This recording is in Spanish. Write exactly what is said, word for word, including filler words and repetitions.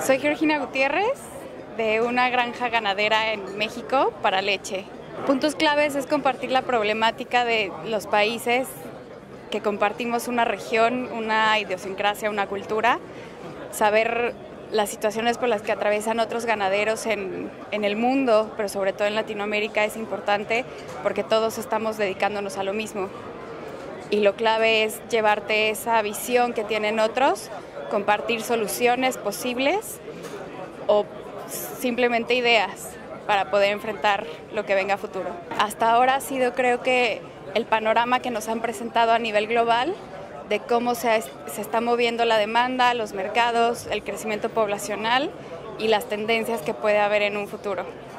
Soy Georgina Gutiérrez, de una granja ganadera en México para leche. Puntos claves es compartir la problemática de los países que compartimos una región, una idiosincrasia, una cultura, saber las situaciones por las que atraviesan otros ganaderos en, en el mundo, pero sobre todo en Latinoamérica es importante porque todos estamos dedicándonos a lo mismo. Y lo clave es llevarte esa visión que tienen otros, compartir soluciones posibles o simplemente ideas para poder enfrentar lo que venga a futuro. Hasta ahora ha sido, creo que, el panorama que nos han presentado a nivel global de cómo se, se está moviendo la demanda, los mercados, el crecimiento poblacional y las tendencias que puede haber en un futuro.